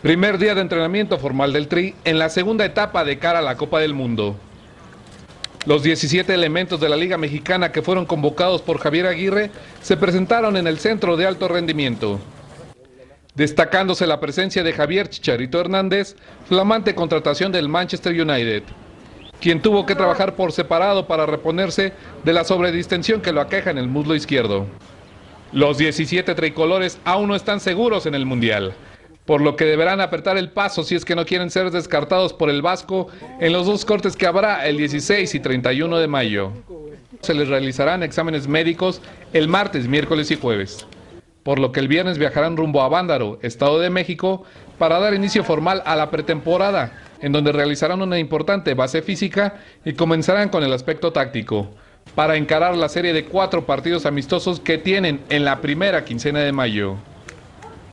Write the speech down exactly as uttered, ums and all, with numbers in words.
Primer día de entrenamiento formal del Tri en la segunda etapa de cara a la Copa del Mundo. Los diecisiete elementos de la Liga Mexicana que fueron convocados por Javier Aguirre se presentaron en el centro de alto rendimiento, destacándose la presencia de Javier Chicharito Hernández, flamante contratación del Manchester United, quien tuvo que trabajar por separado para reponerse de la sobredistensión que lo aqueja en el muslo izquierdo. Los diecisiete tricolores aún no están seguros en el Mundial, por lo que deberán apretar el paso si es que no quieren ser descartados por el Vasco en los dos cortes que habrá el dieciséis y treinta y uno de mayo. Se les realizarán exámenes médicos el martes, miércoles y jueves, por lo que el viernes viajarán rumbo a Bándaro, Estado de México, para dar inicio formal a la pretemporada, en donde realizarán una importante base física y comenzarán con el aspecto táctico, para encarar la serie de cuatro partidos amistosos que tienen en la primera quincena de mayo.